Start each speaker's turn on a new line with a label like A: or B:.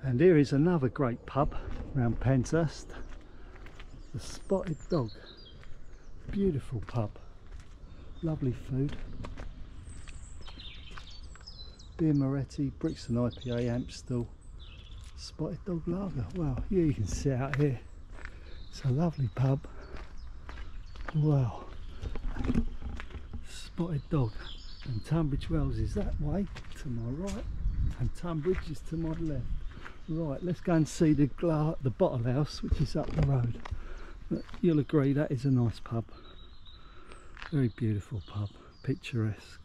A: And here is another great pub around Penshurst, the Spotted Dog. Beautiful pub, lovely food. Beer Moretti, Brixton IPA, Amstel, Spotted Dog Lager. Wow, yeah, you can sit out here. It's a lovely pub. Wow. Spotted Dog. And Tunbridge Wells is that way to my right, and Tunbridge is to my left. Right, let's go and see the bottle house, which is up the road. But you'll agree that is a nice pub. Very beautiful pub, picturesque.